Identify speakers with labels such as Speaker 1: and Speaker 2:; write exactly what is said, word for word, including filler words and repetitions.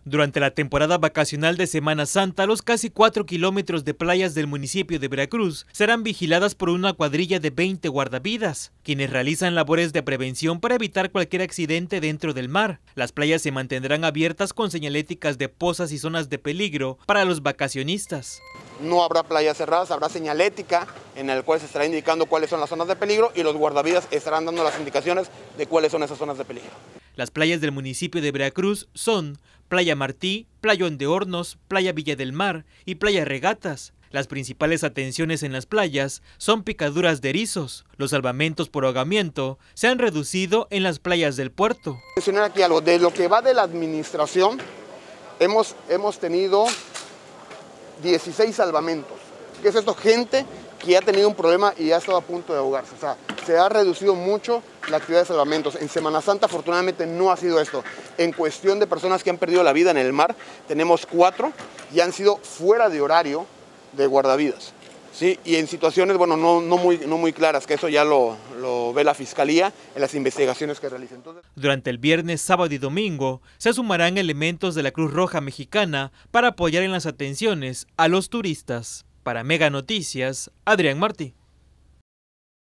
Speaker 1: Durante la temporada vacacional de Semana Santa, los casi cuatro kilómetros de playas del municipio de Veracruz serán vigiladas por una cuadrilla de veinte guardavidas, quienes realizan labores de prevención para evitar cualquier accidente dentro del mar. Las playas se mantendrán abiertas con señaléticas de pozas y zonas de peligro para los vacacionistas.
Speaker 2: No habrá playas cerradas, habrá señalética en la cual se estará indicando cuáles son las zonas de peligro y los guardavidas estarán dando las indicaciones de cuáles son esas zonas de peligro.
Speaker 1: Las playas del municipio de Veracruz son Playa Martí, Playón de Hornos, Playa Villa del Mar y Playa Regatas. Las principales atenciones en las playas son picaduras de erizos. Los salvamentos por ahogamiento se han reducido en las playas del puerto.
Speaker 2: Mencionar aquí algo, de lo que va de la administración, hemos, hemos tenido dieciséis salvamentos. ¿Qué es esto? Gente que ha tenido un problema y ha estado a punto de ahogarse. O sea, se ha reducido mucho la actividad de salvamentos. En Semana Santa, afortunadamente, no ha sido esto. En cuestión de personas que han perdido la vida en el mar, tenemos cuatro y han sido fuera de horario de guardavidas. ¿Sí? Y en situaciones, bueno, no, no, muy, no muy claras, que eso ya lo, lo ve la Fiscalía en las investigaciones que realiza. Entonces...
Speaker 1: Durante el viernes, sábado y domingo, se sumarán elementos de la Cruz Roja Mexicana para apoyar en las atenciones a los turistas. Para Mega Noticias, Adrián Martí.